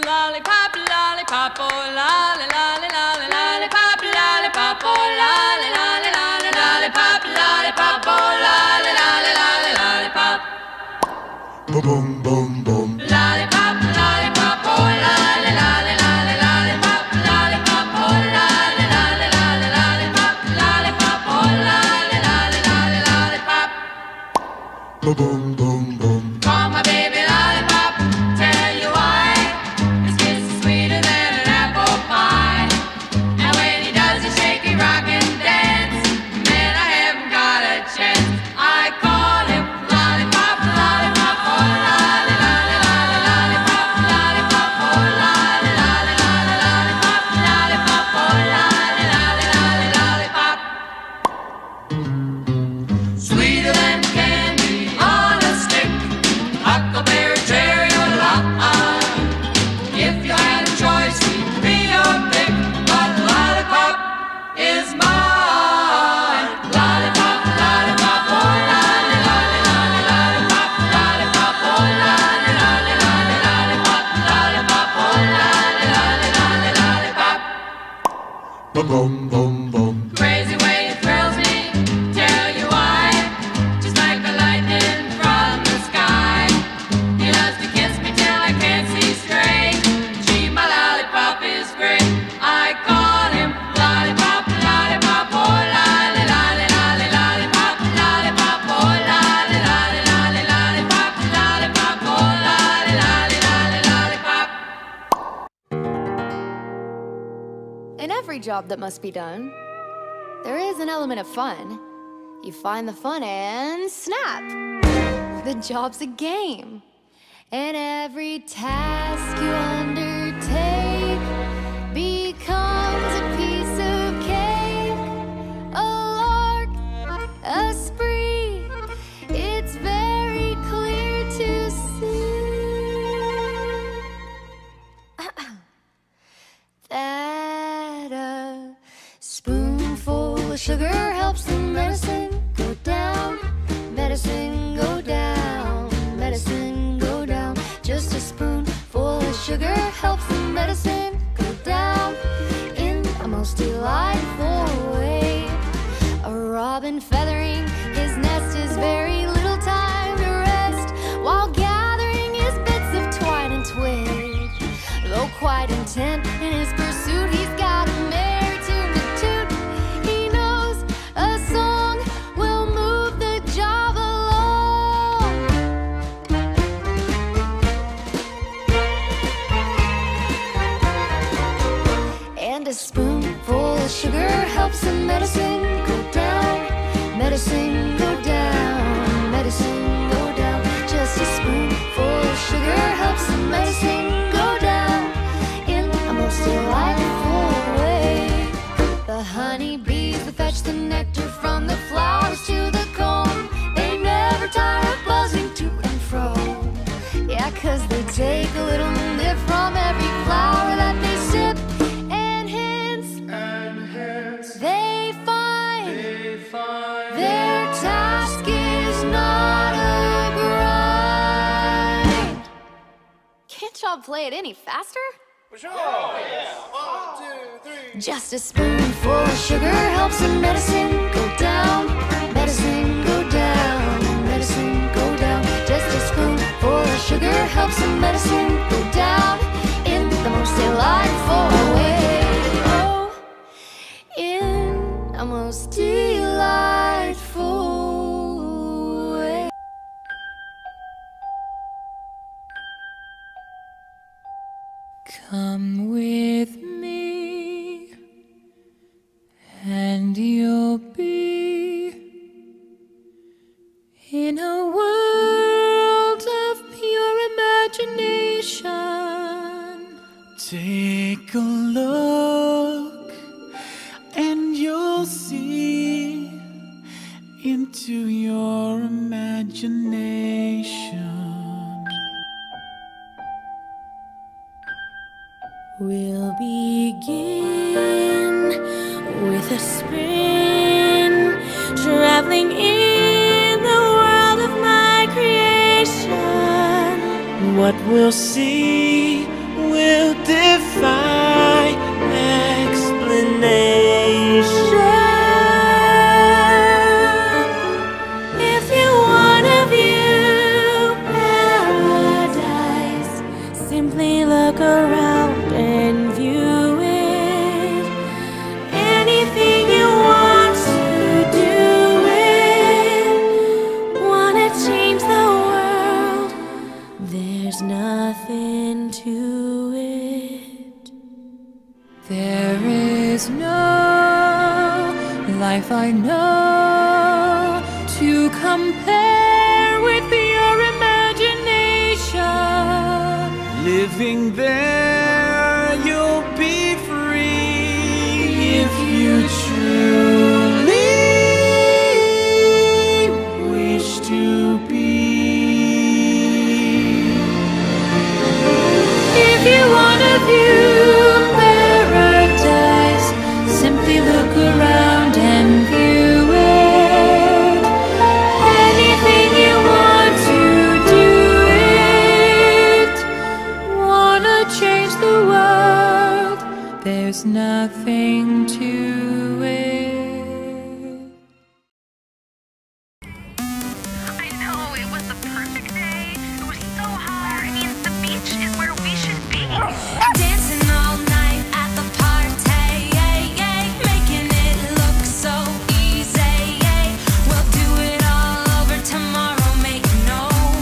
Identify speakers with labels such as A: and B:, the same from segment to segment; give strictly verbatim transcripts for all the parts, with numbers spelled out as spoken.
A: lollipop, lollipop, oh, lolly, lolly, lolly, lollipop, lollipop, oh, lolly, lolly, lolly, lollipop, lollipop, oh, lolly, lolly, lolly, lollipop.
B: Boom, boom, boom, boom.
A: Lollipop, lollipop, oh, lolly, lolly, lolly, lollipop, lollipop, oh, lolly, lolly, lolly, lollipop, lollipop, oh, lolly, lolly, lolly, lollipop.
B: Boom, boom, boom, boom.
A: Call my baby lollipop, tell you why. His kiss is sweeter than an apple pie. And when he does a shaky rock and dance, man, I haven't got a chance. I call him lollipop, lollipop, oh, lolly, lolly, lolly, lollipop, lollipop, oh, lolly, lolly, lolly, lollipop, lollipop, oh, lolly, lolly, lolly, lollipop. Sweeter than candy on a stick, huckleberry, cherry, or lime. If you had a choice, he'd be your pick, but lollipop is mine. Lollipop, lollipop, oh, lolly, lolly, lolly, lollipop, lollipop, oh, lolly, lolly, lolly, lollipop, lollipop, oh, lolly, lolly, lolly, lollipop.
B: Boom, boom, boom, boom.
A: Crazy way it thrills me, tell you why. Just like the lightning from the sky. He loves to kiss me till I can't see straight. Gee, my lollipop is great. I call him lollipop, lollipop, oh, lolly, lolly, lolly, lollipop, lollipop, oh, lolly, lolly, lolly, lollipop, lollipop, oh, lolly, lolly, lolly, lollipop.
C: In every job that must be done, there is an element of fun. You find the fun and snap! The job's a game. And every task you undertake becomes a piece of cake. A lark, a spree, it's very clear to see that a spoonful of sugar helps the medicine go down. Medicine go down. Medicine go down. Just a spoonful of sugar helps the medicine go down in a most delightful way. A robin feathering his nest is very little time to rest while gathering his bits of twine and twig. Though quite intent in his pursuit, he's got a merry tune to toot. He knows a song will move the job along. And a spoonful of sugar helps the medicine go down. Medicine go down. Medicine go down. Just a spoonful of sugar helps the medicine go down in a most delightful way. The honeybees that fetch the nectar from the flowers to the comb, they never tire of buzzing to and fro. Yeah, 'cause they take a little nip from every flower that they sip, and hence,
B: And hence
C: they find
B: they find
C: their task is not a grind. Can't y'all play it any faster? Just a spoonful of sugar helps the medicine go down. Medicine go down. Medicine go down. Just a spoonful of sugar helps the medicine go down in the most delightful way. Oh, in a most delightful way.
A: Come with me, and you'll be in a world of pure imagination.
D: Take a look, and you'll see into your imagination.
A: We'll begin with a spin, traveling in the world of my creation.
D: What we'll see will
E: defy explanation.
C: If you wanna view paradise,
E: Simply look around and view it. Anything you want to do it. Wanna change the world? There's nothing to it.
F: There is no life I know to compare with your imagination.
D: Living there, you'll be free if you truly wish to be.
F: If you wanna view paradise, simply look around and view it. Anything you want to do it. Wanna change the world? There's nothing to it.
G: I know, it was the perfect day. It was so hot. I mean, the beach is where we should be.
C: dancing all night at the party, making it look so easy. We'll do it all over tomorrow, make no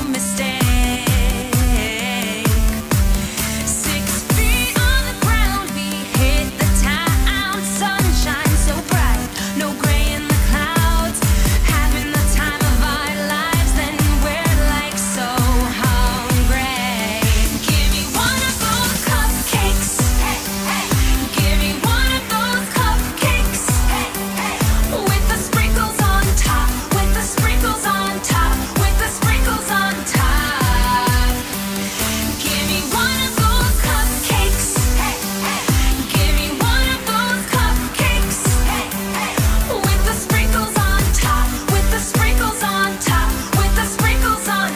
C: mistake. Six feet on the ground, we hit the town. Sunshine so bright, no gray in the clouds. Having the time of our lives, then we're like so hungry. Give me one of those cupcakes. Give me one of those cupcakes. With the sprinkles on top, with the sprinkles on top, with the sprinkles on top. Give me one of those cupcakes. Give me one of those cupcakes. With the sprinkles on top, with the sprinkles on top, with the sprinkles on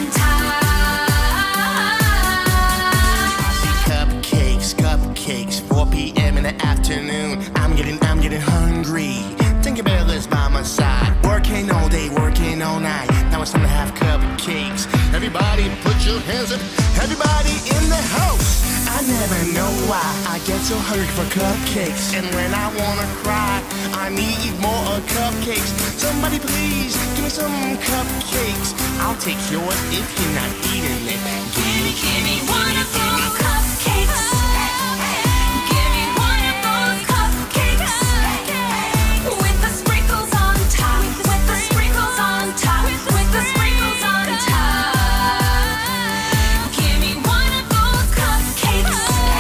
C: top.
H: Cupcakes, cupcakes, four p m in the afternoon. I'm getting, I'm getting hungry. Tinkerbell is by my side. Working all day, working all night. Now it's time to have cupcakes. Everybody put your hands up. Everybody in the house. I never know why I get so hungry for cupcakes. And when I wanna cry, I need more of cupcakes. Somebody please give me some cupcakes. I'll take yours if you're not eating it.
C: Give me, give me one of those cupcakes. Give me one of those cupcakes. With the sprinkles on top, with the sprinkles on top, with the sprinkles on top. Give me one of those cupcakes.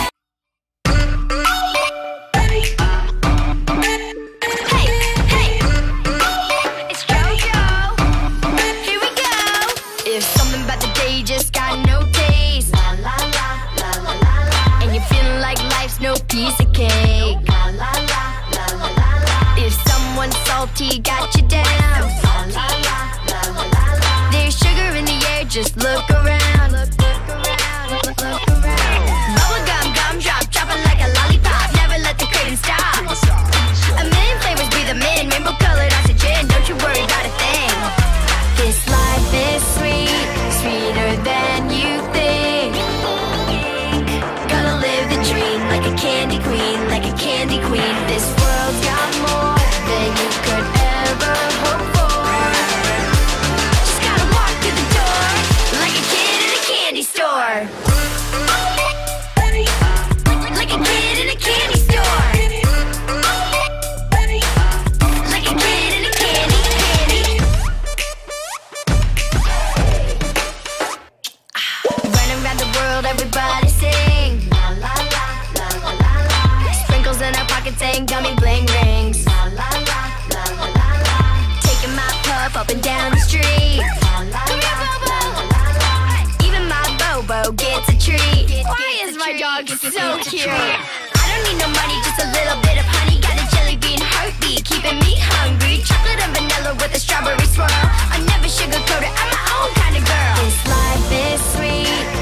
C: Hey, hey, it's JoJo. Here we go. If something about the day just got no taste, la la la la la la la, and you're feeling like life's no piece of cake, la la la la la la la. If someone salty got you down, la la la la la la la. There's sugar in the air, just look around, look look around, look look around. Bubblegum, gumdrop, dropping like a lollipop. Never let the craving stop. A million flavors, breathe them in, rainbow colored oxygen. Don't you worry about a thing. This life is sweet, sweeter than you think. Gonna live the dream like a candy queen, like a candy queen. This world's got more than you could ever hope for. Just gotta walk through the door like a kid in a candy store. Like a kid in a candy store. Like a kid in a candy, candy. Running around the world, everybody sing. La la la la la la la. Sprinkles in our pockets and gummy bling rings. La la la la la la la. Taking my puff up and down the street. La la la la la la. Even my Bobo gets a treat. Why is my dog so cute? I don't need no money, just a little bit of honey. Got a jelly bean heartbeat, keeping me hungry. Chocolate and vanilla with a strawberry swirl. I never sugarcoat it, I'm my own kind of girl. This life is sweet,